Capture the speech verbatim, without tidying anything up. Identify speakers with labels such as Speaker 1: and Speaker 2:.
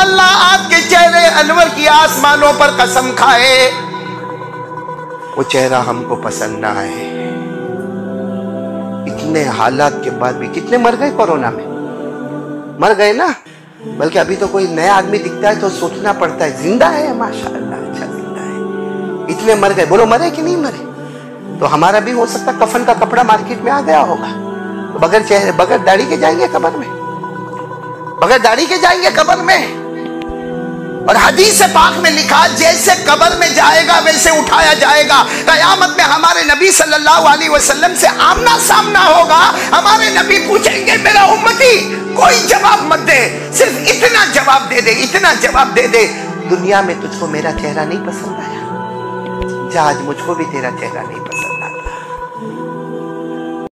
Speaker 1: अल्लाह आपके चेहरे अनवर की आसमानों पर कसम खाए वो चेहरा हमको पसंद ना आए। इतने हालात के बाद भी कितने मर गए कोरोना में, मर गए ना। बल्कि अभी तो कोई नया आदमी दिखता है तो सोचना पड़ता है जिंदा है, माशाअल्लाह अच्छा जिंदा है। इतने मर गए, बोलो मरे कि नहीं मरे? तो हमारा भी हो सकता कफन का कपड़ा मार्केट में आ गया होगा, तो बगैर चेहरे बगैर दाढ़ी के जाएंगे कब्र में, बगैर दाढ़ी के जाएंगे कब्र में। और हदीस पाक में लिखा जैसे कब्र में जाएगा वैसे उठाया जाएगा। कयामत में हमारे नबी सल्लल्लाहु अलैहि वसल्लम से आमना सामना होगा। हमारे नबी पूछेंगे मेरा उम्मती कोई जवाब मत दे, सिर्फ इतना जवाब दे दे, इतना जवाब दे दे, दुनिया में तुझको मेरा चेहरा नहीं पसंद आया, जा आज मुझको भी तेरा चेहरा नहीं पसंद।